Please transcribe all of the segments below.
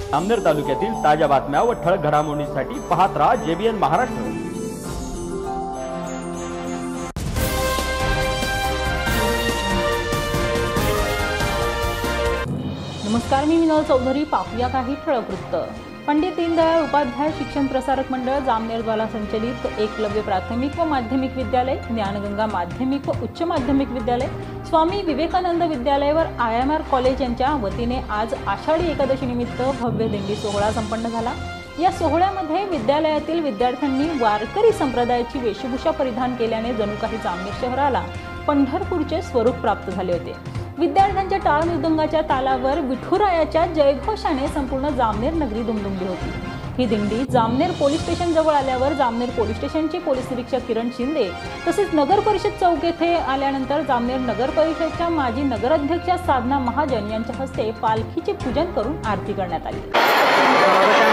जामनेर तालुक्यातील ताज्या बातम्या व ठळक घडामोडींसाठी पाहत राहा JBN महाराष्ट्र। नमस्कार, मी मिनल चौधरी। पाहूया काही ठळक वृत्त। पंडित दीनदयाळ उपाध्याय शिक्षण प्रसारक मंडळ जामनेर द्वारा संचलित एकलव्य प्राथमिक व माध्यमिक विद्यालय, ज्ञानगंगा माध्यमिक व उच्च माध्यमिक विद्यालय, स्वामी विवेकानंद विद्यालय व IMR कॉलेज यांच्या वतीने आज आषाढी एकादशी निमित्त भव्य दिंडी सोहळा संपन्न झाला। या सोहळ्यामध्ये विद्यालयातील विद्यार्थ्यांनी वारकरी संप्रदायाची वेशभूषा परिधान केल्याने जणू काही जामनेर शहराला पंढरपूरचे स्वरूप प्राप्त झाले होते। विद्यार्थ्यांच्या टाळ मृदंगाच्या तालावर विठुरायाच्या जयघोषाने संपूर्ण जामनेर नगरी दुमदुमली होती। ही दिंडी जामनेर पोलीस स्टेशन जवळ आल्यावर जामनेर पोलीस स्टेशनचे पोलीस निरीक्षक किरण शिंदे तसेच नगर परिषद चौक येथे आल्यानंतर जामनेर नगर परिषदच्या माजी नगराध्यक्षा साधना महाजन यांच्या हस्ते पालखीचे पूजन करून आरती करण्यात आली।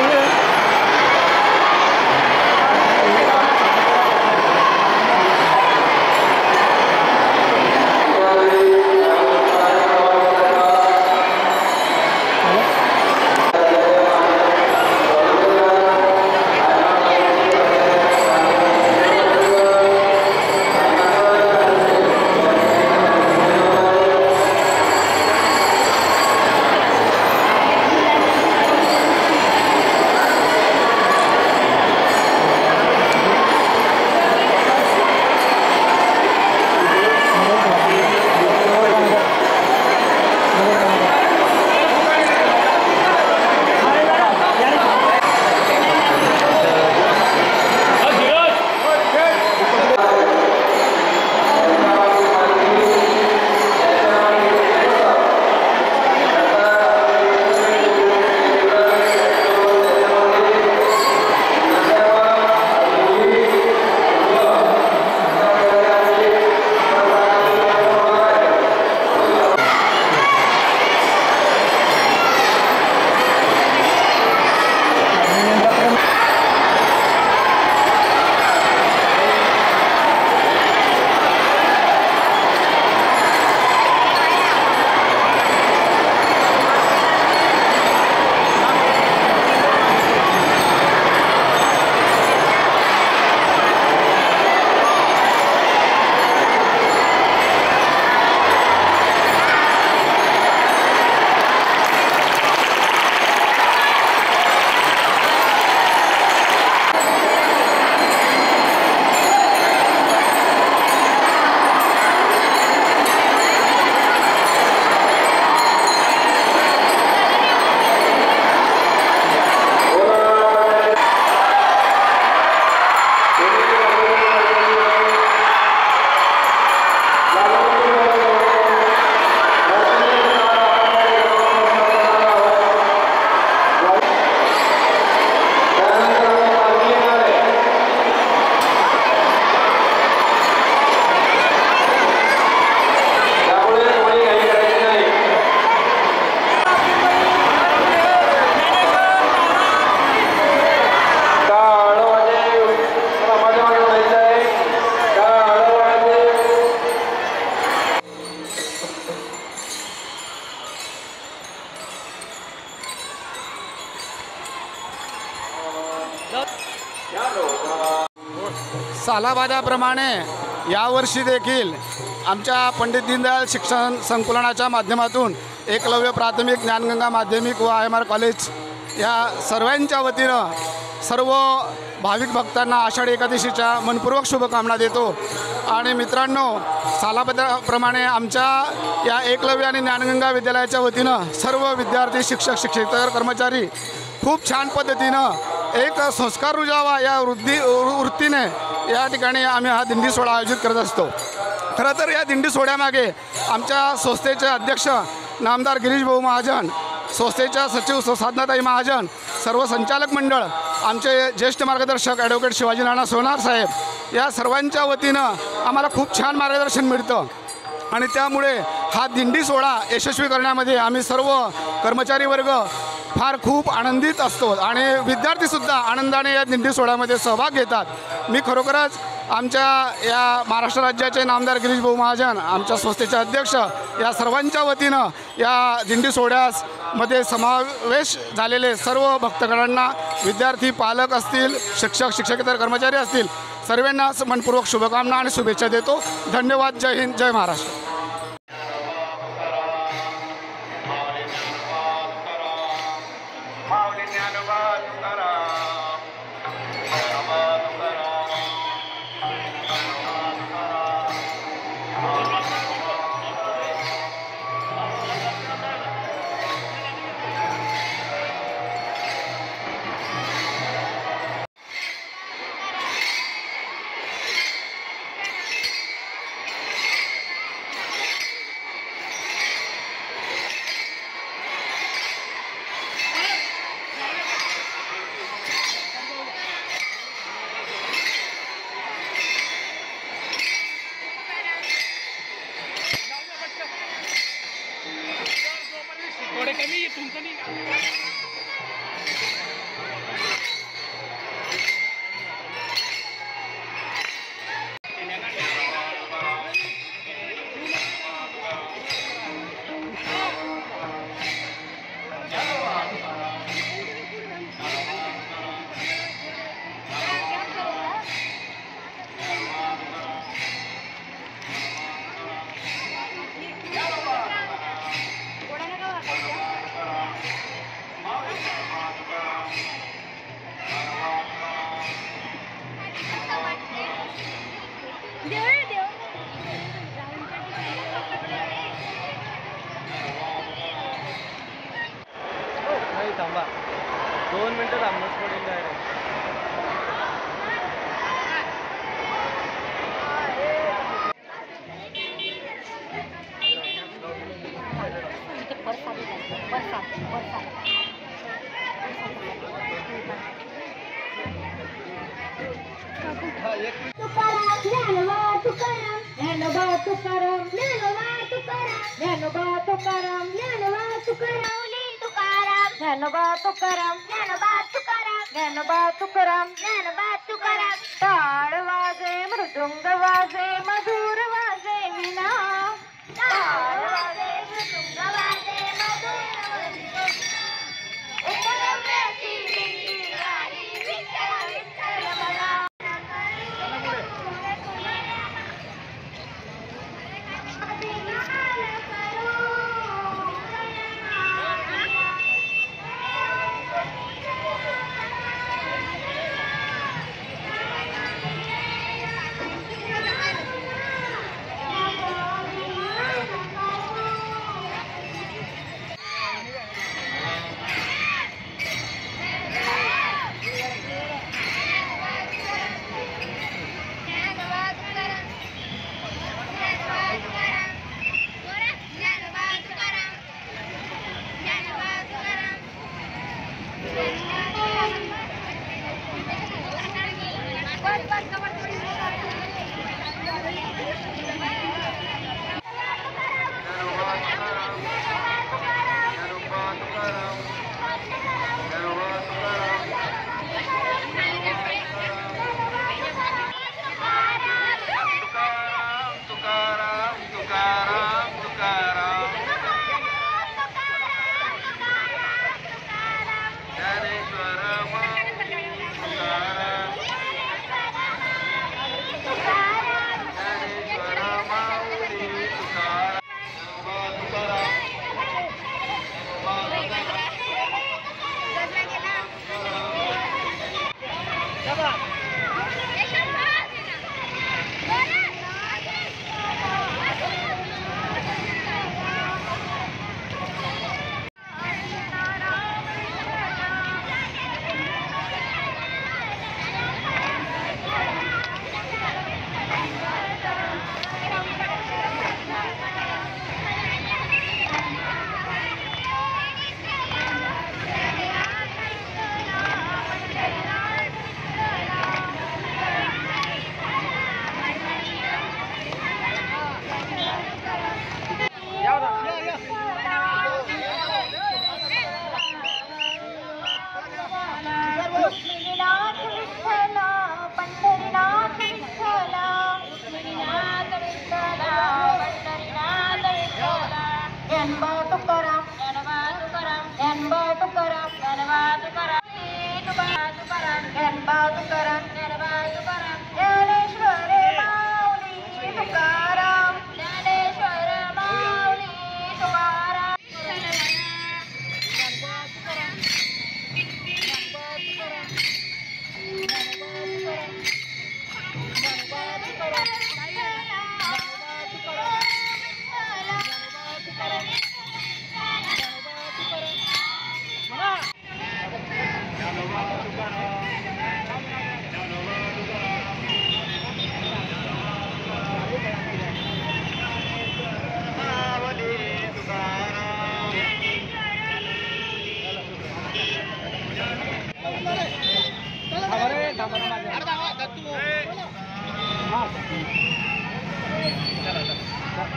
सालाबादाप्रमाणे यावर्षी देखील आमच्या पंडित दीनदयाळ शिक्षण संकुलनाच्या माध्यमातून एकलव्य प्राथमिक, ज्ञानगंगा माध्यमिक व IMR कॉलेज या सर्वांच्या वतीनं सर्व भाविक भक्तांना आषाढी एकादशीच्या मनपूर्वक शुभकामना देतो। आणि मित्रांनो, सालाबादाप्रमाणे आमच्या या एकलव्य आणि ज्ञानगंगा विद्यालयाच्या वतीनं सर्व विद्यार्थी, शिक्षक, शिक्षकेतर कर्मचारी खूप छान पद्धतीनं एक संस्कार रुजावा या वृत्तीने या ठिकाणी आम्ही हा दिंडी सोहळा आयोजित करत असतो। खरं तर या दिंडी सोहळ्यामागे आमच्या संस्थेचे अध्यक्ष नामदार गिरीश भाऊ महाजन, संस्थेच्या सचिव साधनाताई महाजन, सर्व संचालक मंडळ, आमचे ज्येष्ठ मार्गदर्शक ॲडव्होकेट शिवाजी नाना सोनार साहेब या सर्वांच्या वतीनं आम्हाला खूप छान मार्गदर्शन मिळतं। आणि त्यामुळे हा दिंडी सोहळा यशस्वी करण्यामध्ये आम्ही सर्व कर्मचारी वर्ग फार खूप आनंदित असतो आणि विद्यार्थीसुद्धा आनंदाने या दिंडी सोहळ्यामध्ये सहभाग घेतात। मी खरोखरच आमच्या या महाराष्ट्र राज्याचे नामदार गिरीश भाऊ महाजन, आमच्या संस्थेचे अध्यक्ष, या सर्वांच्या वतीनं या दिंडी सोहळ्यामध्ये समावेश झालेले सर्व भक्तगणांना, विद्यार्थी, पालक असतील, शिक्षक, शिक्षकेतर कर्मचारी असतील, सर्वांना मनपूर्वक शुभकामना आणि शुभेच्छा देतो. धन्यवाद. जय हिंद, जय महाराष्ट्र. थांबा 2 मिनिटं थांबणंच पडेल डायरेक्ट. टाळ वाजे, मृदुंग वाजे, मधुर वाजे विना. टाळ वाजे, मृदुंग वाजे, मधुर वाजे. उपनव्याची दिंडी आली, विठ्ठल विठ्ठल मला.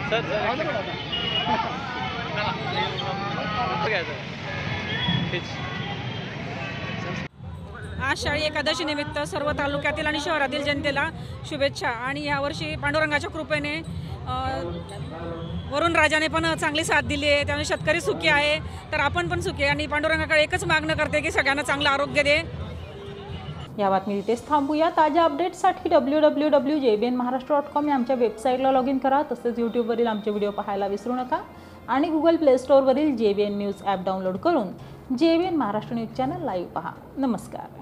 सर आज शाळी एकादशी निमित्त सर्व तालुक्यातील आणि शहरातील जनतेला शुभेच्छा। आणि यावर्षी पांडुरंगाच्या कृपेने वरुण राजाने पण चांगली साथ दिली आहे, त्यामुळे शेतकरी सुखी आहे, तर आपण पण सुखी आहे आणि पांडुरंगाकडे एकच मागणं करते की सगळ्यांना चांगलं आरोग्य दे। या बातमी इथेच थांबूया। ताज्या अपडेट्ससाठी www.jbnmaharashtra.com या आमच्या वेबसाईटला लॉग इन करा। तसेच यूट्यूबवरील आमचे व्हिडिओ पाहायला विसरू नका आणि गुगल प्ले स्टोअरवरील JBN न्यूज ॲप डाउनलोड करून JBN Maharashtra news channel live पहा। नमस्कार।